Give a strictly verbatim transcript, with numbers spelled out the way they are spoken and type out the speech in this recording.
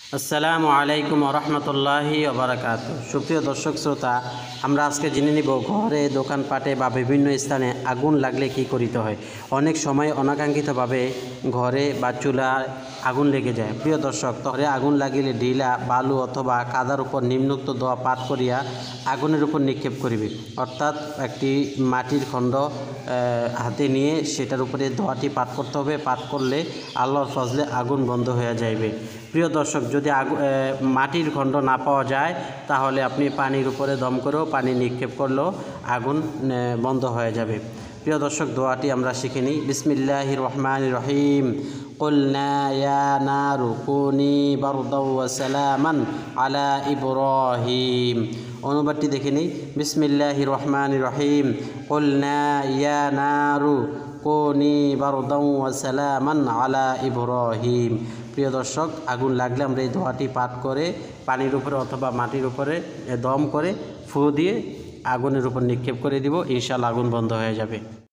আসসালামু আলাইকুম রহমতুল্লাহি ওবারাকাতু। সুপ্রিয় দর্শক শ্রোতা, আমরা আজকে জেনে নিব ঘরে, দোকানপাটে বা বিভিন্ন স্থানে আগুন লাগলে কি করিতে হয়। অনেক সময় অনাকাঙ্ক্ষিতভাবে ঘরে বা চুলায় আগুন লেগে যায়। প্রিয় দর্শক, ঘরে আগুন লাগিলে ঢিলা, বালু অথবা কাদার উপর নিম্নোক্ত দোয়া পাঠ করিয়া আগুনের উপর নিক্ষেপ করিবে। অর্থাৎ একটি মাটির খণ্ড হাতে নিয়ে সেটার উপরে দোয়াটি পাঠ করতে হবে। পাঠ করলে আল্লাহর ফজলে আগুন বন্ধ হয়ে যাইবে। প্রিয় দর্শক, যদি আগুন মাটির খণ্ড না পাওয়া যায় তাহলে আপনি পানির উপরে দম করেও পানি নিক্ষেপ করলেও আগুন বন্ধ হয়ে যাবে। প্রিয় দর্শক, দোয়াটি আমরা শিখে নিই। বিসমিল্লাহির রহমানির রহিম। কুলনা ইয়া নারু কুনি বারদাও ওয়া সালামান আলা ইব্রাহিম। অনুবাদটি দেখে নিই। বিসমিল্লাহির রহমানির রহিম। কুলনা ইয়া নারু কুনি বারদাও ওয়া সালামান আলা ইব্রাহিম। প্রিয় দর্শক, আগুন লাগলে আমরা এই দোয়াটি পাঠ করে পানির উপরে অথবা মাটির উপরে দম করে ফু দিয়ে আগুনের উপর নিক্ষেপ করে দিব। ইনশাআল্লাহ আগুন বন্ধ হয়ে যাবে।